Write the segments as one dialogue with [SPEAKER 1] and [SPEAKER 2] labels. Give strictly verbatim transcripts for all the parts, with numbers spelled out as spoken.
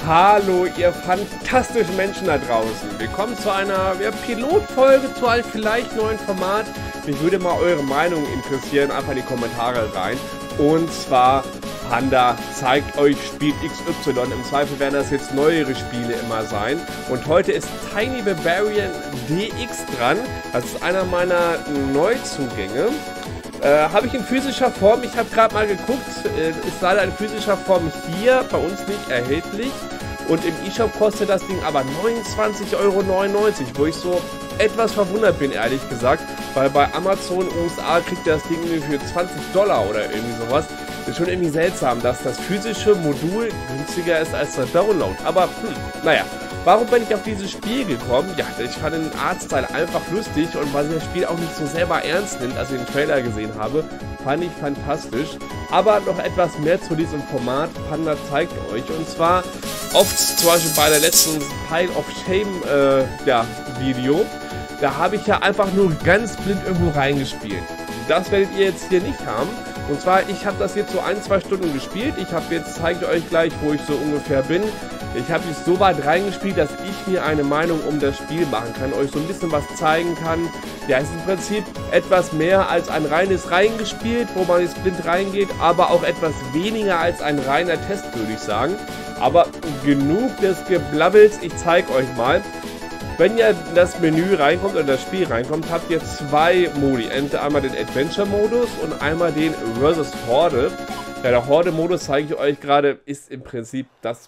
[SPEAKER 1] Hallo, ihr fantastischen Menschen da draußen. Willkommen zu einer ja, Pilotfolge, zu einem vielleicht neuen Format. Mich würde mal eure Meinung interessieren, einfach in die Kommentare rein. Und zwar, Panda zeigt euch Spiel X Y. Im Zweifel werden das jetzt neuere Spiele immer sein. Und heute ist Tiny Barbarian D X dran. Das ist einer meiner Neuzugänge. Äh, habe ich in physischer Form, ich habe gerade mal geguckt, äh, ist leider in physischer Form hier bei uns nicht erhältlich. Und im eShop kostet das Ding aber neunundzwanzig Euro neunundneunzig, wo ich so etwas verwundert bin, ehrlich gesagt. Weil bei Amazon U S A kriegt ihr das Ding für zwanzig Dollar oder irgendwie sowas. Ist schon irgendwie seltsam, dass das physische Modul günstiger ist als der Download. Aber, hm, naja. Warum bin ich auf dieses Spiel gekommen? Ja, ich fand den Artstyle einfach lustig und weil sie das Spiel auch nicht so selber ernst nimmt, als ich den Trailer gesehen habe, fand ich fantastisch. Aber noch etwas mehr zu diesem Format, Panda zeigt euch. Und zwar oft zum Beispiel bei der letzten Pile of Shame äh, ja, Video, da habe ich ja einfach nur ganz blind irgendwo reingespielt. Das werdet ihr jetzt hier nicht haben. Und zwar, ich habe das jetzt so ein, zwei Stunden gespielt. Ich habe jetzt, zeige euch gleich, wo ich so ungefähr bin. Ich habe jetzt so weit reingespielt, dass ich mir eine Meinung um das Spiel machen kann, euch so ein bisschen was zeigen kann. Ja, es ist im Prinzip etwas mehr als ein reines Reingespielt, wo man jetzt blind reingeht, aber auch etwas weniger als ein reiner Test, würde ich sagen. Aber genug des Geblabbels, ich zeige euch mal. Wenn ihr in das Menü reinkommt oder das Spiel reinkommt, habt ihr zwei Modi. Einmal den Adventure-Modus und einmal den Versus Horde. Ja, der Horde-Modus, zeige ich euch gerade, ist im Prinzip das,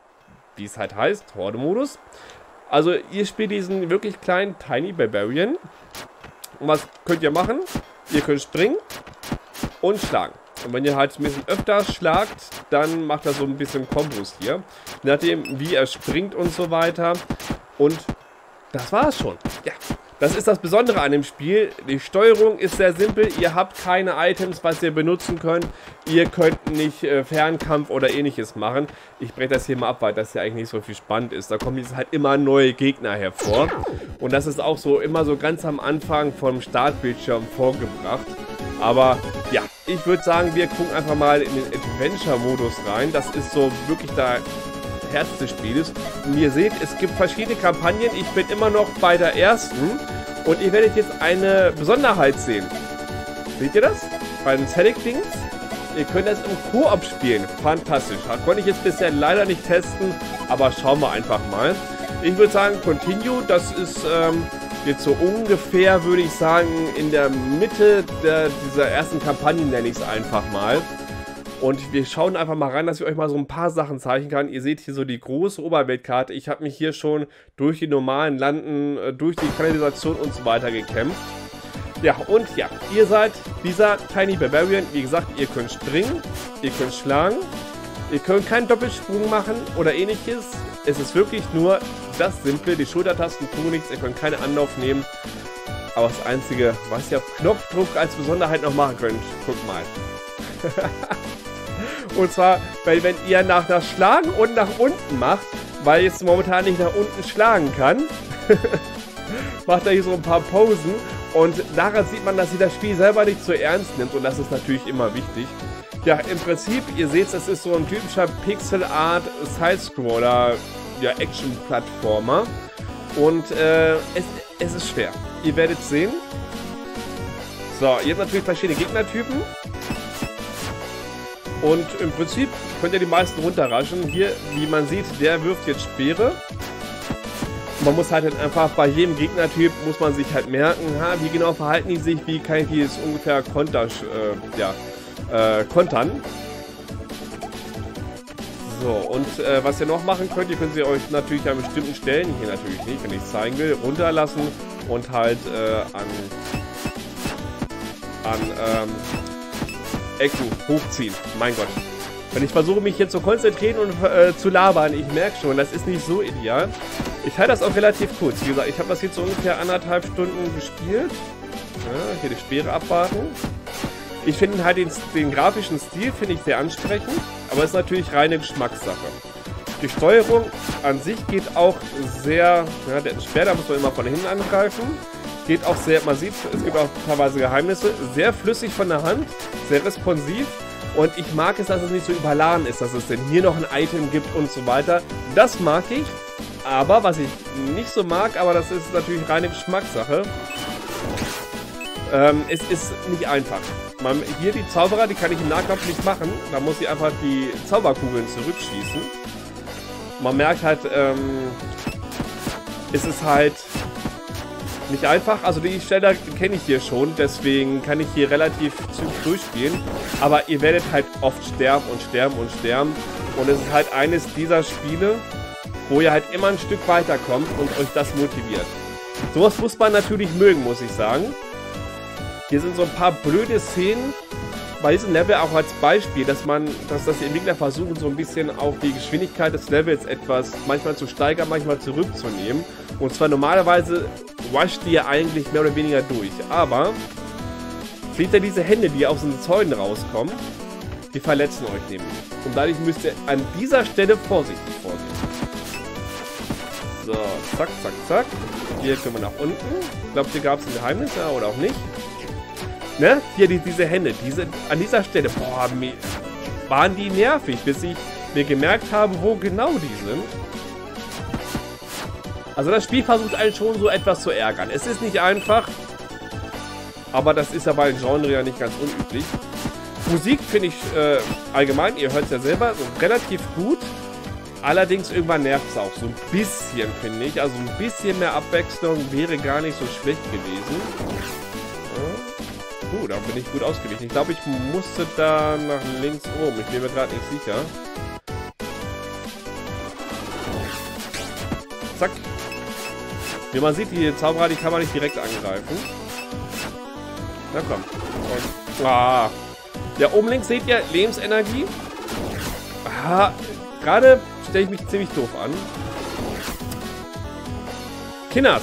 [SPEAKER 1] wie es halt heißt, Horde-Modus. Also ihr spielt diesen wirklich kleinen Tiny Barbarian. Und was könnt ihr machen? Ihr könnt springen und schlagen. Und wenn ihr halt ein bisschen öfter schlagt, dann macht er so ein bisschen Kombos hier. Je nachdem, wie er springt und so weiter. Und das war es schon. Ja, das ist das Besondere an dem Spiel. Die Steuerung ist sehr simpel. Ihr habt keine Items, was ihr benutzen könnt. Ihr könnt nicht äh, Fernkampf oder ähnliches machen. Ich breche das hier mal ab, weil das hier eigentlich nicht so viel spannend ist. Da kommen jetzt halt immer neue Gegner hervor. Und das ist auch so immer so ganz am Anfang vom Startbildschirm vorgebracht. Aber ja, ich würde sagen, wir gucken einfach mal in den Adventure-Modus rein. Das ist so wirklich da Herz des Spieles. Und ihr seht, es gibt verschiedene Kampagnen. Ich bin immer noch bei der ersten. Und ihr werdet jetzt eine Besonderheit sehen. Seht ihr das? Bei den Select-Dings. Ihr könnt das im Koop spielen. Fantastisch. Das konnte ich jetzt bisher leider nicht testen. Aber schauen wir einfach mal. Ich würde sagen, Continue. Das ist ähm, jetzt so ungefähr, würde ich sagen, in der Mitte der, dieser ersten Kampagne, nenne ich es einfach mal. Und wir schauen einfach mal rein, dass ich euch mal so ein paar Sachen zeigen kann. Ihr seht hier so die große Oberweltkarte. Ich habe mich hier schon durch die normalen Landen, durch die Kanalisation und so weiter gekämpft. Ja, und ja, ihr seid dieser Tiny Barbarian. Wie gesagt, ihr könnt springen, ihr könnt schlagen, ihr könnt keinen Doppelsprung machen oder ähnliches. Es ist wirklich nur das Simple. Die Schultertasten tun nichts, ihr könnt keinen Anlauf nehmen. Aber das Einzige, was ihr auf Knopfdruck als Besonderheit noch machen könnt, guckt mal. Und zwar, weil wenn ihr nach das Schlagen und nach unten macht, weil jetzt momentan nicht nach unten schlagen kann, macht er hier so ein paar Posen. Und daran sieht man, dass sie das Spiel selber nicht so ernst nimmt. Und das ist natürlich immer wichtig. Ja, im Prinzip, ihr seht, es ist so ein typischer Pixel-Art Sidescroller, ja, Action-Plattformer. Und äh, es, es ist schwer. Ihr werdet sehen. So, ihr habt natürlich verschiedene Gegnertypen. Und im Prinzip könnt ihr die meisten runterraschen. Hier, wie man sieht, der wirft jetzt Speere. Man muss halt einfach bei jedem Gegnertyp, muss man sich halt merken, ha, wie genau verhalten die sich, wie kann ich die jetzt ungefähr konter, äh, ja, äh, kontern. So, und äh, was ihr noch machen könnt, ihr könnt sie euch natürlich an bestimmten Stellen, hier natürlich nicht, wenn ich es zeigen will, runterlassen und halt äh, an, an, ähm, Ecken hochziehen. Mein Gott. Wenn ich versuche, mich hier zu konzentrieren und äh, zu labern, ich merke schon, das ist nicht so ideal. Ich halte das auch relativ kurz. Wie gesagt, ich habe das jetzt so ungefähr anderthalb Stunden gespielt. Ja, hier die Speere abwarten. Ich finde halt den, den grafischen Stil finde ich sehr ansprechend, aber es ist natürlich reine Geschmackssache. Die Steuerung an sich geht auch sehr, ja, der Speer, da muss man immer von hinten angreifen. Geht auch sehr, man sieht, es gibt auch teilweise Geheimnisse, sehr flüssig von der Hand, sehr responsiv. Und ich mag es, dass es nicht so überladen ist, dass es denn hier noch ein Item gibt und so weiter. Das mag ich. Aber was ich nicht so mag, aber das ist natürlich reine Geschmackssache. Ähm, es ist nicht einfach. Man, hier die Zauberer, die kann ich im Nahkampf nicht machen. Da muss ich einfach die Zauberkugeln zurückschießen. Man merkt halt, ähm, es ist halt nicht einfach. Also die Stelle kenne ich hier schon, deswegen kann ich hier relativ zügig durchspielen. Aber ihr werdet halt oft sterben und sterben und sterben. Und es ist halt eines dieser Spiele, wo ihr halt immer ein Stück weiterkommt und euch das motiviert. Sowas muss man natürlich mögen, muss ich sagen. Hier sind so ein paar blöde Szenen bei diesem Level auch als Beispiel, dass man, dass das die Entwickler versuchen, so ein bisschen auch die Geschwindigkeit des Levels etwas manchmal zu steigern, manchmal zurückzunehmen. Und zwar normalerweise rusht ihr eigentlich mehr oder weniger durch. Aber seht ihr diese Hände, die aus den Zäunen rauskommen? Die verletzen euch nämlich. Und dadurch müsst ihr an dieser Stelle vorsichtig vorgehen. So, zack, zack, zack. Hier können wir nach unten. Ich glaube, hier gab es ein Geheimnis, ja, oder auch nicht. Ne? Hier die, diese Hände, diese, an dieser Stelle, boah, mir, waren die nervig, bis ich mir gemerkt habe, wo genau die sind. Also das Spiel versucht einen schon so etwas zu ärgern. Es ist nicht einfach, aber das ist ja bei dem Genre ja nicht ganz unüblich. Musik finde ich äh, allgemein, ihr hört es ja selber, so relativ gut. Allerdings irgendwann nervt es auch so ein bisschen, finde ich. Also ein bisschen mehr Abwechslung wäre gar nicht so schlecht gewesen. Ja. Uh, da bin ich gut ausgewichen. Ich glaube, ich musste da nach links oben. Ich bin mir gerade nicht sicher. Zack. Wie man sieht, die Zauberer, die kann man nicht direkt angreifen. Na komm. Und, ah. Ja, oben links seht ihr Lebensenergie. Ah, gerade stelle ich mich ziemlich doof an. Kinders.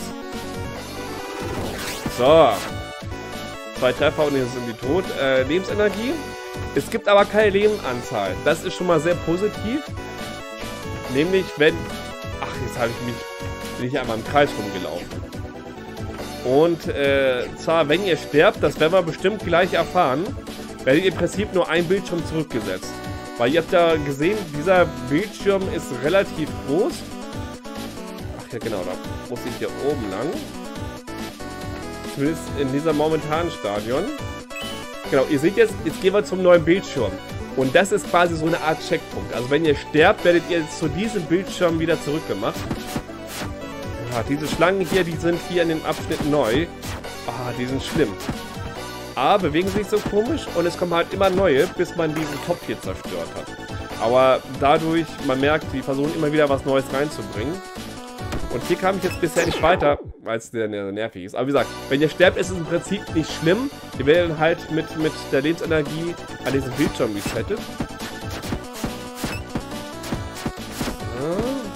[SPEAKER 1] So. Zwei Treffer und jetzt sind die tot. Äh, Lebensenergie. Es gibt aber keine Lebenanzahl. Das ist schon mal sehr positiv. Nämlich, wenn... Ach, jetzt habe ich mich... Bin ich einmal im Kreis rumgelaufen. Und, äh, zwar, wenn ihr sterbt, das werden wir bestimmt gleich erfahren, werdet ihr im Prinzip nur ein Bildschirm zurückgesetzt. Weil ihr habt ja gesehen, dieser Bildschirm ist relativ groß. Ach ja, genau, da muss ich hier oben lang. Zumindest in dieser momentanen Stadion. Genau, ihr seht jetzt, jetzt gehen wir zum neuen Bildschirm. Und das ist quasi so eine Art Checkpunkt. Also wenn ihr sterbt, werdet ihr zu diesem Bildschirm wieder zurückgemacht. Ja, diese Schlangen hier, die sind hier in dem Abschnitt neu. Ah, die sind schlimm. A, bewegen sich so komisch und es kommen halt immer neue, bis man diesen Topf hier zerstört hat. Aber dadurch, man merkt, die versuchen immer wieder was Neues reinzubringen. Und hier kam ich jetzt bisher nicht weiter, weil es sehr nervig ist. Aber wie gesagt, wenn ihr sterbt, ist es im Prinzip nicht schlimm. Ihr werdet halt mit, mit der Lebensenergie an diesem Bildschirm resettet. So.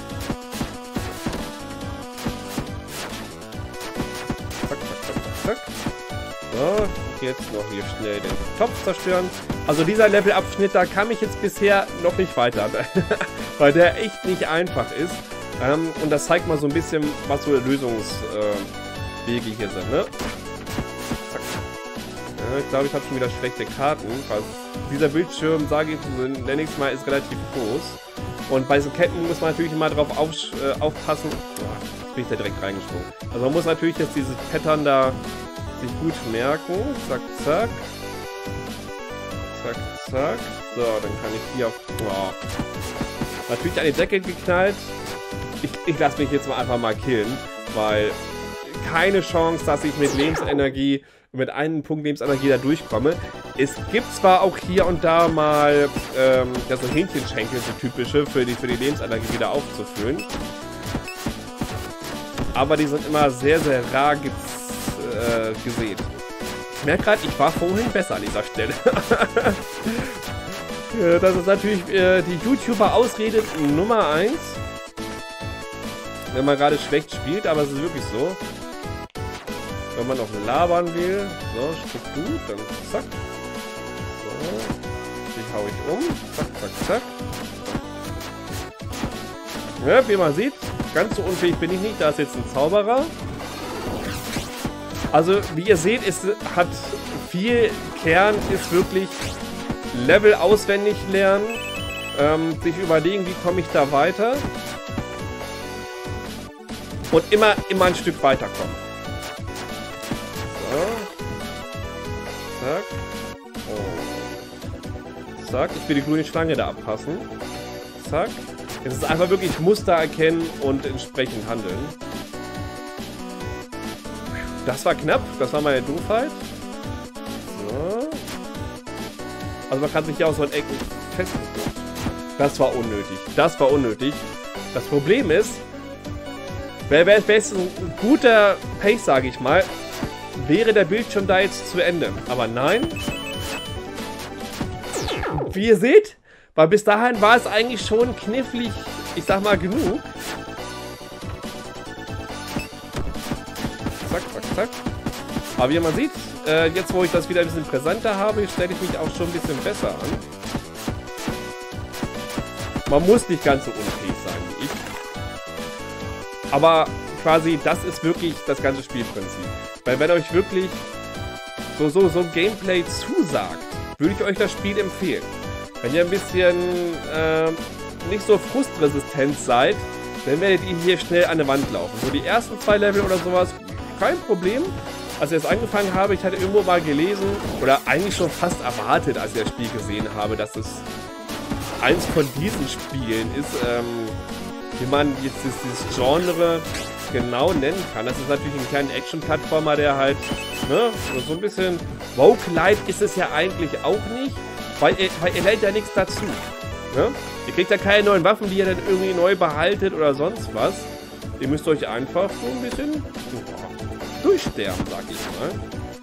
[SPEAKER 1] Zack, zack, zack, zack. So, jetzt noch hier schnell den Topf zerstören. Also dieser Levelabschnitt, da kam ich jetzt bisher noch nicht weiter, weil der echt nicht einfach ist. Ähm, und das zeigt mal so ein bisschen, was so Lösungswege äh, hier sind, ne? Zack. Ja, ich glaube, ich habe schon wieder schlechte Karten. Weil dieser Bildschirm, sage ich, nenne ich es mal, ist relativ groß. Und bei so Ketten muss man natürlich immer drauf auf, äh, aufpassen. Oh, jetzt bin ich da direkt reingesprungen. Also man muss natürlich jetzt dieses Pattern da sich gut merken. Zack, zack. Zack, zack. So, dann kann ich hier auf... Oh. Natürlich an die Decke geknallt. Ich, ich lasse mich jetzt mal einfach mal killen, weil keine Chance, dass ich mit Lebensenergie, mit einem Punkt Lebensenergie da durchkomme. Es gibt zwar auch hier und da mal ähm, das so Hähnchenschenkel, so typische, für die, für die Lebensenergie wieder aufzufüllen. Aber die sind immer sehr, sehr rar ge äh, gesehen. Ich merke gerade, ich war vorhin besser an dieser Stelle. Das ist natürlich äh, die YouTuber-Ausrede Nummer eins. Wenn man gerade schlecht spielt, aber es ist wirklich so. Wenn man noch labern will. So, Stück gut, dann zack. So. Die hau ich um. Zack, zack, zack. Ja, wie man sieht, ganz so unfähig bin ich nicht. Da ist jetzt ein Zauberer. Also, wie ihr seht, es hat viel Kern, ist wirklich Level auswendig lernen. Ähm, sich überlegen, wie komme ich da weiter. und immer, immer ein Stück weiterkommen. So. Zack. Oh. Zack. Ich will die grüne Schlange da abpassen. Zack. Es ist einfach wirklich Muster erkennen und entsprechend handeln. Das war knapp. Das war meine Doofheit. So. Also man kann sich ja auch so in Ecken festhalten. Das war unnötig. Das war unnötig. Das Problem ist, wäre wär es ein guter Pace, sage ich mal, wäre der Bildschirm da jetzt zu Ende. Aber nein. Wie ihr seht, weil bis dahin war es eigentlich schon knifflig, ich sag mal, genug. Zack, zack, zack. Aber wie man sieht, äh, jetzt wo ich das wieder ein bisschen präsenter habe, stelle ich mich auch schon ein bisschen besser an. Man muss nicht ganz so unfähig sein wie ich. Aber quasi, das ist wirklich das ganze Spielprinzip. Weil wenn euch wirklich so, so, so ein Gameplay zusagt, würde ich euch das Spiel empfehlen. Wenn ihr ein bisschen äh, nicht so frustresistent seid, dann werdet ihr hier schnell an der Wand laufen. So die ersten zwei Level oder sowas, kein Problem. Als ich das angefangen habe, ich hatte irgendwo mal gelesen, oder eigentlich schon fast erwartet, als ich das Spiel gesehen habe, dass es eins von diesen Spielen ist, ähm, wie man jetzt dieses Genre genau nennen kann. Das ist natürlich ein kleiner Action-Plattformer, der halt, ne, so ein bisschen Roguelite ist es ja eigentlich auch nicht, weil ihr, weil ihr lernt ja nichts dazu. Ne? Ihr kriegt ja keine neuen Waffen, die ihr dann irgendwie neu behaltet oder sonst was. Ihr müsst euch einfach so ein bisschen oh, durchsterben, sag ich mal.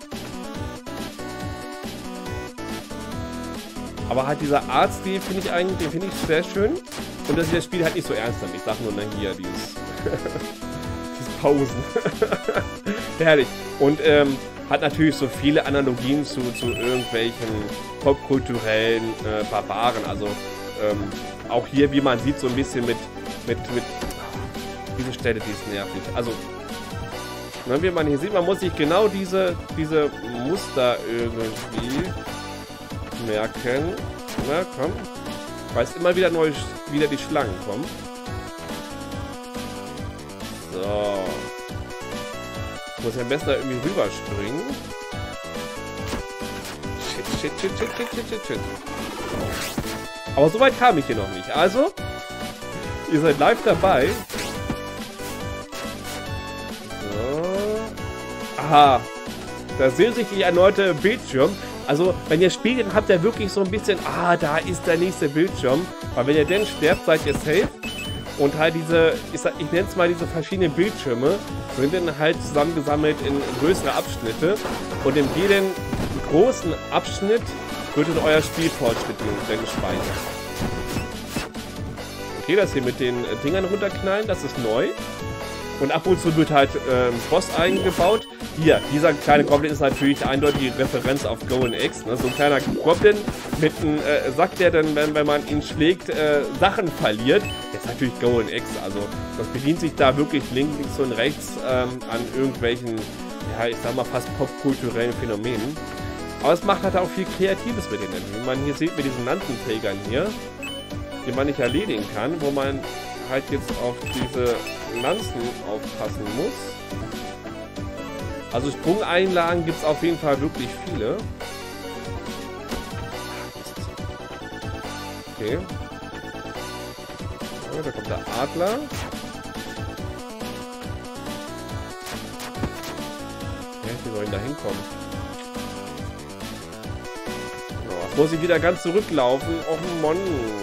[SPEAKER 1] Aber halt dieser Artstil finde ich eigentlich, den finde ich sehr schön. Und dass ich das Spiel halt nicht so ernst nimmt. Ich sag nur, ne, hier, dieses, dieses Pausen. Herrlich. Und ähm, hat natürlich so viele Analogien zu, zu irgendwelchen popkulturellen äh, Barbaren. Also ähm, auch hier, wie man sieht, so ein bisschen mit, mit, mit diese Stelle, die ist nervig. Also, ne, wie man hier sieht, man muss sich genau diese, diese Muster irgendwie merken. Na komm. Weil es immer wieder neu wieder die Schlangen kommen. So. Ich muss ja am besten da irgendwie rüberspringen. Shit, shit, shit, shit, shit, shit, shit, shit. Aber so weit kam ich hier noch nicht. Also, ihr seid live dabei. So. Aha. Da sehen sich die erneute Bildschirm. Also, wenn ihr spielt, dann habt ihr wirklich so ein bisschen, ah, da ist der nächste Bildschirm. Weil wenn ihr denn sterbt, seid ihr safe. Und halt diese, ich, ich nenne es mal diese verschiedenen Bildschirme, sind dann halt zusammengesammelt in größere Abschnitte. Und in jedem großen Abschnitt wird in euer Spielfortschritt dann gespeichert. Okay, das hier mit den Dingern runterknallen, das ist neu. Und ab und zu wird halt ähm, Boss eingebaut. Hier, dieser kleine Goblin ist natürlich eine eindeutige Referenz auf Golden Axe. Ne? So ein kleiner Goblin mit einem äh, Sack, der dann, wenn, wenn man ihn schlägt, äh, Sachen verliert. Das ist natürlich Golden Axe. Also das bedient sich da wirklich links und rechts ähm, an irgendwelchen, ja, ich sag mal fast popkulturellen Phänomenen. Aber es macht halt auch viel Kreatives mit denen. Wie man hier sieht mit diesen Lanzenträgern hier, die man nicht erledigen kann, wo man halt jetzt auf diese Lanzen aufpassen muss. Also Sprungeinlagen gibt es auf jeden Fall wirklich viele. Okay. So, da kommt der Adler. Ja, wie soll ich da hinkommen? So, jetzt muss ich wieder ganz zurücklaufen. Och Mann.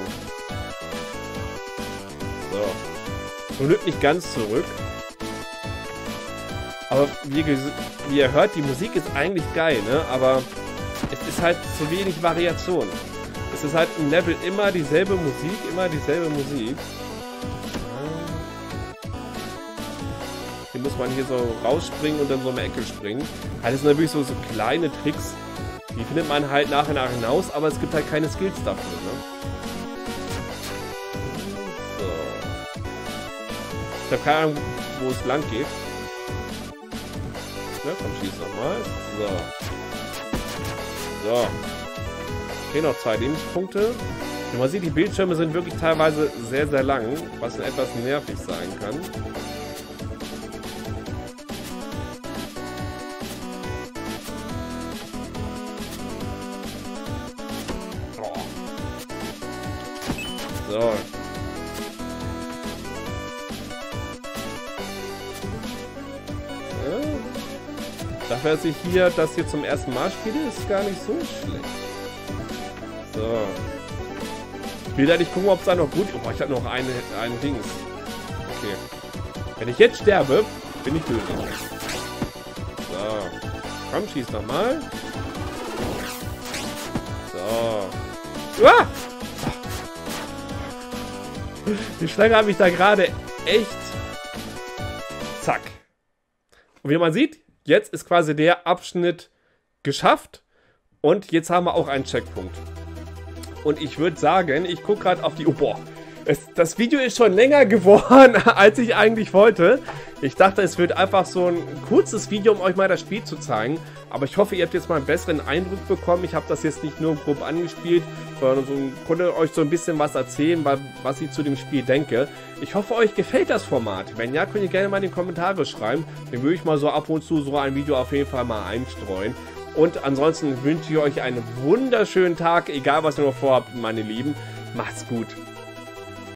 [SPEAKER 1] So. Nun nimmt nicht ganz zurück. Aber wie, wie ihr hört, die Musik ist eigentlich geil, ne? Aber es ist halt zu wenig Variation. Es ist halt im Level immer dieselbe Musik, immer dieselbe Musik. Hier muss man hier so rausspringen und dann so eine Ecke springen. Halt, das sind natürlich so, so kleine Tricks. Die findet man halt nach und nach hinaus, aber es gibt halt keine Skills dafür, ne? So. Ich habe keine Ahnung, wo es lang geht. Ja, komm, schieß nochmal. So. So. Okay, noch zwei Lebenspunkte. Und man sieht, die Bildschirme sind wirklich teilweise sehr, sehr lang, was etwas nervig sein kann. So. Dafür, dass ich hier das hier zum ersten Mal spiele, ist gar nicht so schlecht. So. Ich will da nicht gucken, ob es da noch gut... Oh, ich habe noch eine, ein Dings. Okay. Wenn ich jetzt sterbe, bin ich böse. So. Komm, schieß nochmal. So. Ah! Die Schlange hat mich da gerade echt... Zack. Und wie man sieht... Jetzt ist quasi der Abschnitt geschafft und jetzt haben wir auch einen Checkpunkt. Und ich würde sagen, ich gucke gerade auf die... Oh, boah, es, das Video ist schon länger geworden, als ich eigentlich wollte. Ich dachte, es wird einfach so ein kurzes Video, um euch mal das Spiel zu zeigen. Aber ich hoffe, ihr habt jetzt mal einen besseren Eindruck bekommen. Ich habe das jetzt nicht nur grob angespielt, sondern so, konnte euch so ein bisschen was erzählen, was ich zu dem Spiel denke. Ich hoffe, euch gefällt das Format. Wenn ja, könnt ihr gerne mal in die Kommentare schreiben. Dann würde ich mal so ab und zu so ein Video auf jeden Fall mal einstreuen. Und ansonsten wünsche ich euch einen wunderschönen Tag, egal was ihr noch vorhabt, meine Lieben. Macht's gut.